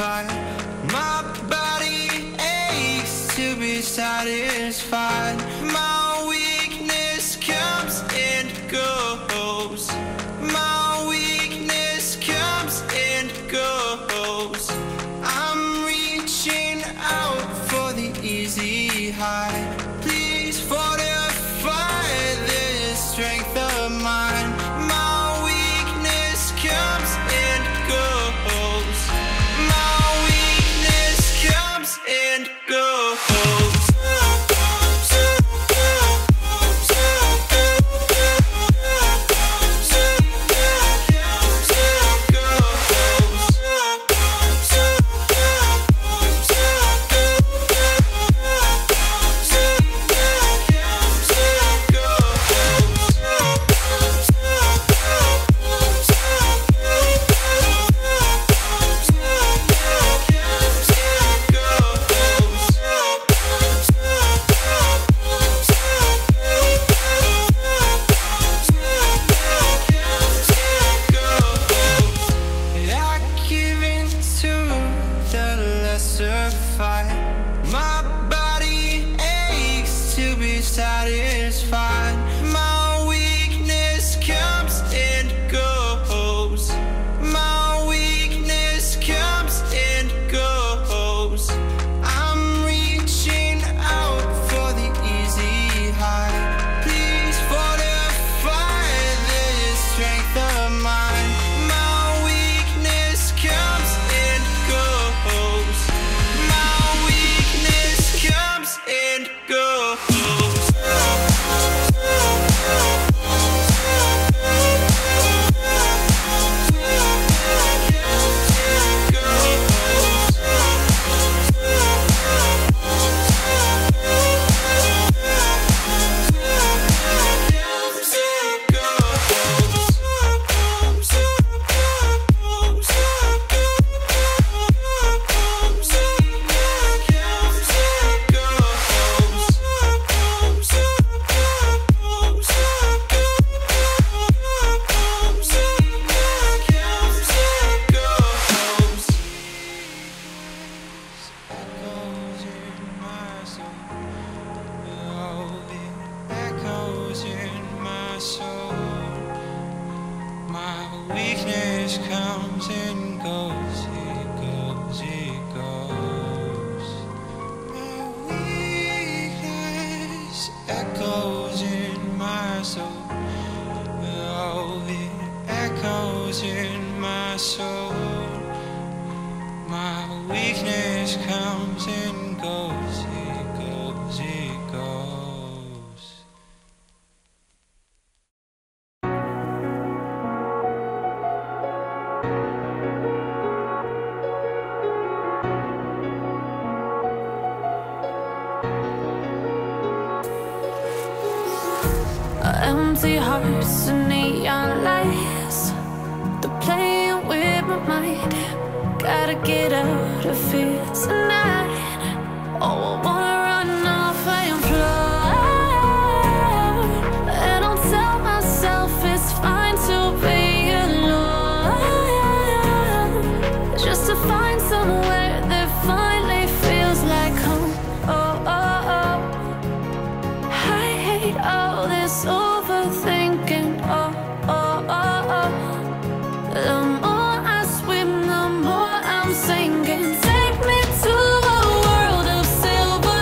satisfied. My body aches to be satisfied. My weakness comes and goes. My weakness comes and goes. I'm reaching out for the easy high. Please fortify this strength of mine. My weakness comes and goes. My weakness comes and goes. My body aches to be satisfied. My weakness comes and goes. My weakness comes and goes. I'm reaching out for the easy high. Please fortify this strength of mine. My weakness comes and goes. And go. Weakness comes and goes, it goes, it goes. My weakness echoes in my soul. Oh, it echoes in my soul. My weakness comes and goes, it goes, it goes. Empty hearts and neon lights, they're playing with my mind. Gotta get out of here tonight. Oh, I wanna run off and fly. And I'll tell myself it's fine to be alone, just to find somewhere that finally feels like home. Oh, oh, oh. I hate all this overthinking, oh, oh, oh, oh. The more I swim, the more I'm sinking. Take me to a world of silver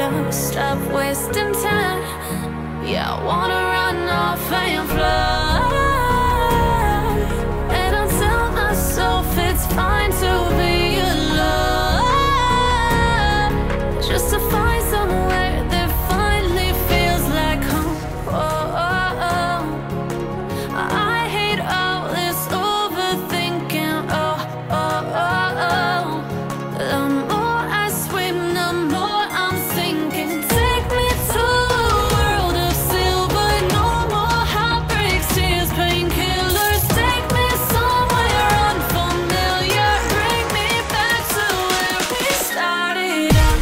up, stop wasting time. Yeah, I wanna run off and fly. And I tell myself it's fine to be alone, just to find somewhere that finally feels like home. Oh, oh, oh. I hate all this overthinking. Oh, oh, oh, oh. The more I swim, the more I'm sinking. Take me to a world of silver, no more heartbreaks, tears, painkillers. Take me somewhere unfamiliar, bring me back to where we started out.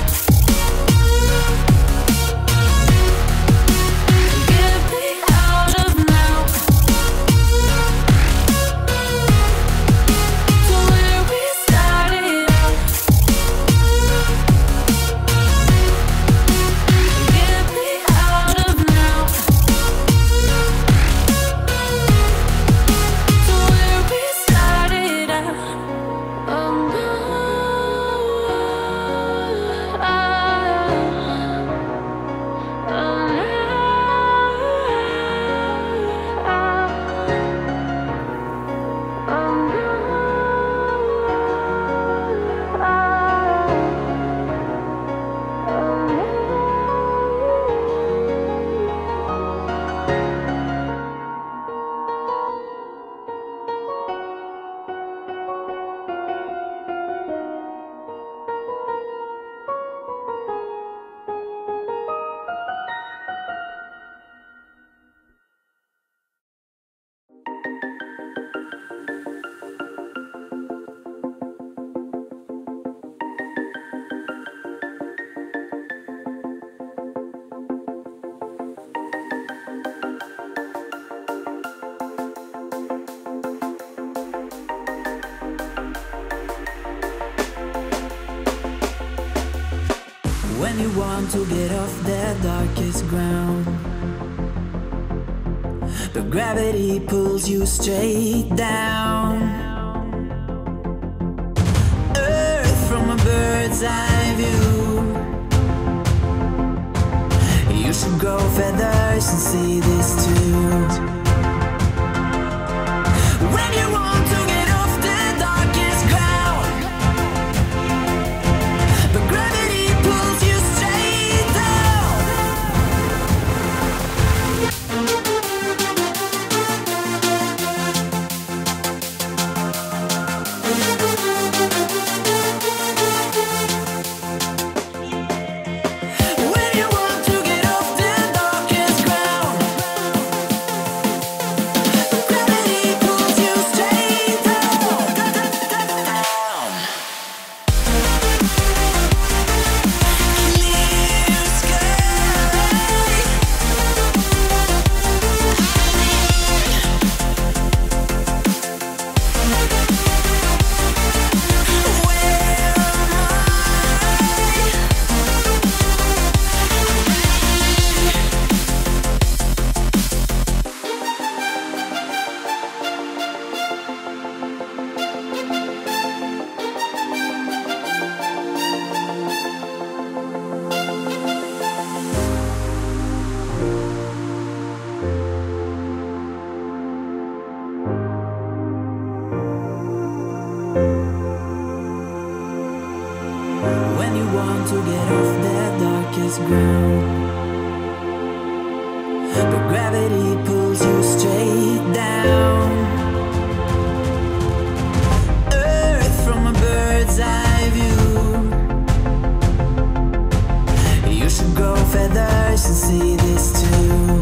Get me out of now, to where we started out. Get me out of now, to where we started out. Oh no, when you want to get off the darkest ground, but gravity pulls you straight down. Earth from a bird's eye view. You should grow feathers and see this too. When you want to get off the darkest ground, but gravity pulls you straight down. When you want to get off the darkest ground, gravity pulls you straight down. Clear sky. When you want to get off the darkest ground, but gravity pulls you straight down. Earth from a bird's eye view. You should grow feathers and see this too.